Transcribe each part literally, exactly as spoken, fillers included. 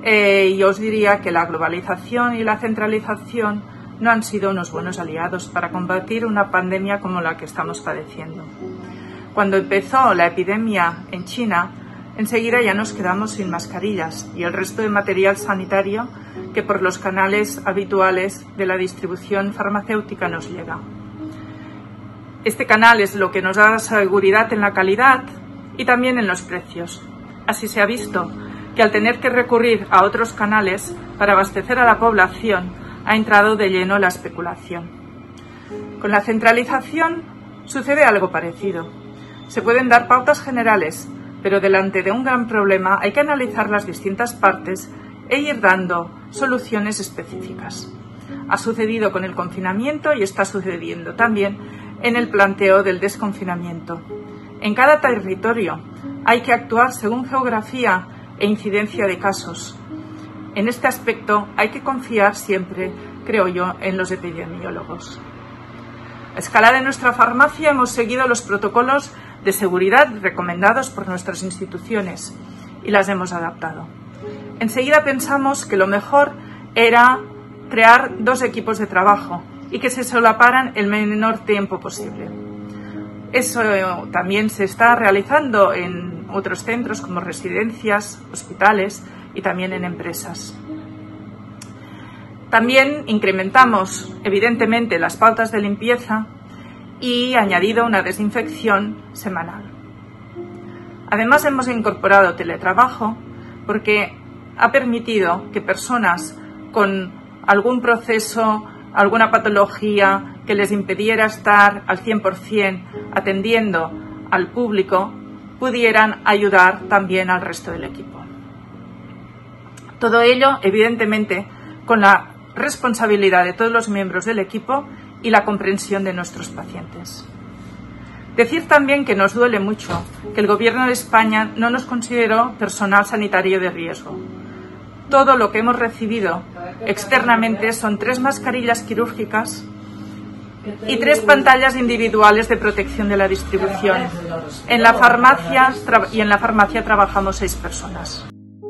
eh, y os diría que la globalización y la centralización no han sido unos buenos aliados para combatir una pandemia como la que estamos padeciendo. Cuando empezó la epidemia en China, enseguida ya nos quedamos sin mascarillas y el resto de material sanitario que por los canales habituales de la distribución farmacéutica nos llega. Este canal es lo que nos da seguridad en la calidad y también en los precios. Así se ha visto que al tener que recurrir a otros canales para abastecer a la población ha entrado de lleno la especulación. Con la centralización sucede algo parecido. Se pueden dar pautas generales, pero delante de un gran problema hay que analizar las distintas partes e ir dando soluciones específicas. Ha sucedido con el confinamiento y está sucediendo también en el planteo del desconfinamiento. En cada territorio hay que actuar según geografía e incidencia de casos. En este aspecto hay que confiar siempre, creo yo, en los epidemiólogos. A escala de nuestra farmacia hemos seguido los protocolos de seguridad recomendados por nuestras instituciones y las hemos adaptado. Enseguida pensamos que lo mejor era crear dos equipos de trabajo y que se solaparan el menor tiempo posible. Eso también se está realizando en otros centros como residencias, hospitales y también en empresas. También incrementamos, evidentemente, las pautas de limpieza y añadido una desinfección semanal. Además, hemos incorporado teletrabajo porque ha permitido que personas con algún proceso, alguna patología que les impidiera estar al cien por cien atendiendo al público, pudieran ayudar también al resto del equipo. Todo ello, evidentemente, con la responsabilidad de todos los miembros del equipo y la comprensión de nuestros pacientes. Decir también que nos duele mucho que el Gobierno de España no nos consideró personal sanitario de riesgo. Todo lo que hemos recibido externamente son tres mascarillas quirúrgicas y tres pantallas individuales de protección de la distribución. En la farmacia y en la farmacia trabajamos seis personas.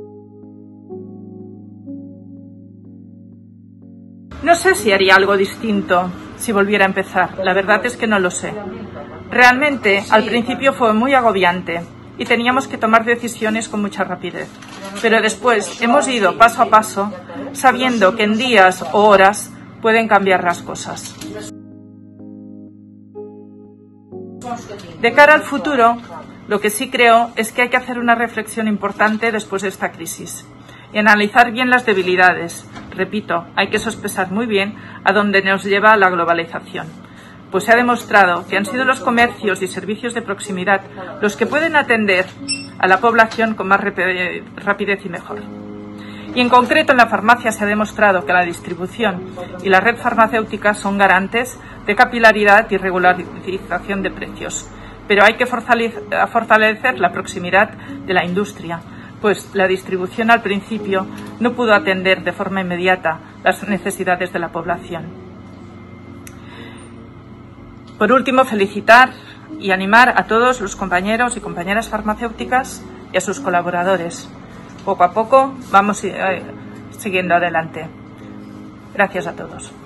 No sé si haría algo distinto si volviera a empezar. La verdad es que no lo sé. Realmente, al principio fue muy agobiante y teníamos que tomar decisiones con mucha rapidez. Pero después hemos ido paso a paso, sabiendo que en días o horas pueden cambiar las cosas. De cara al futuro, lo que sí creo es que hay que hacer una reflexión importante después de esta crisis y analizar bien las debilidades. Repito, hay que sospechar muy bien a dónde nos lleva la globalización, pues se ha demostrado que han sido los comercios y servicios de proximidad los que pueden atender a la población con más rapidez y mejor. Y en concreto en la farmacia se ha demostrado que la distribución y la red farmacéutica son garantes de capilaridad y regularización de precios. Pero hay que fortalecer la proximidad de la industria, pues la distribución al principio no pudo atender de forma inmediata las necesidades de la población. Por último, felicitar y animar a todos los compañeros y compañeras farmacéuticas y a sus colaboradores. Poco a poco vamos siguiendo adelante. Gracias a todos.